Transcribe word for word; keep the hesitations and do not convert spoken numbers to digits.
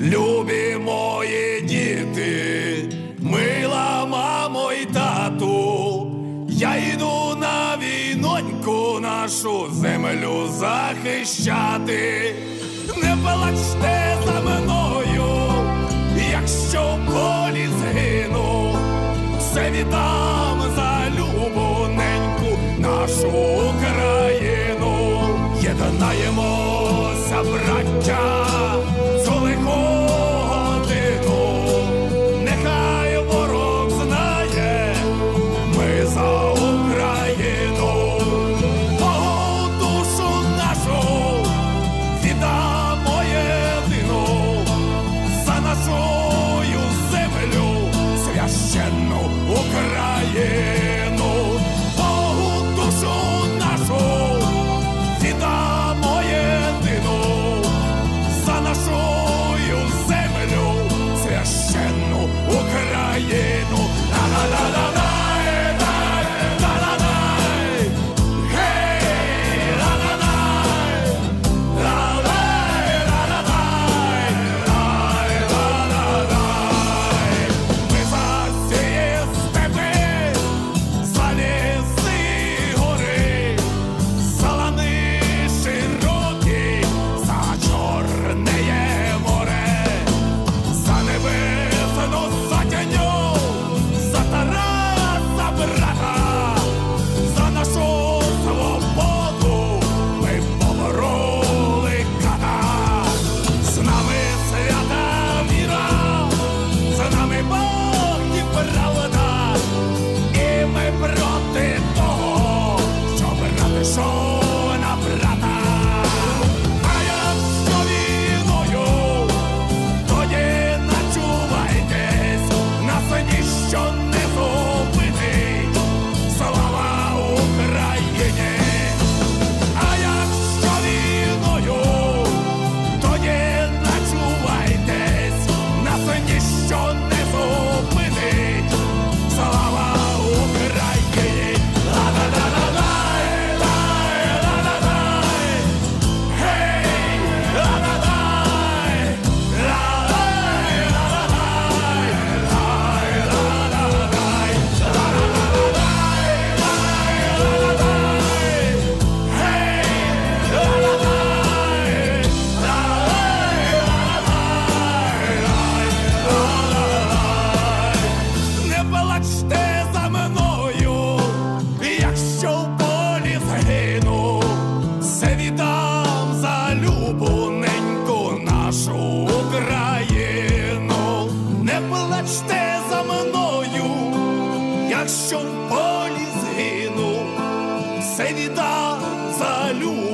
Любі мої діти, мила мамо й тату, я йду на війноньку нашу землю захищати. Не плачте за мною, якщо в полі згину, все віддам за любоненьку нашу Україну. Єднаємося, браття, цю лиху годину, нехай ворог знає, ми за Україну. Богу душу нашу віддамо єдину, за нашу землю священну Україну. Богу душу нашу віддамо єдину, за нашу землю священну Україну. Ла-ла-ла-ла-ла. Якщо в полі згину, все віддам за любов.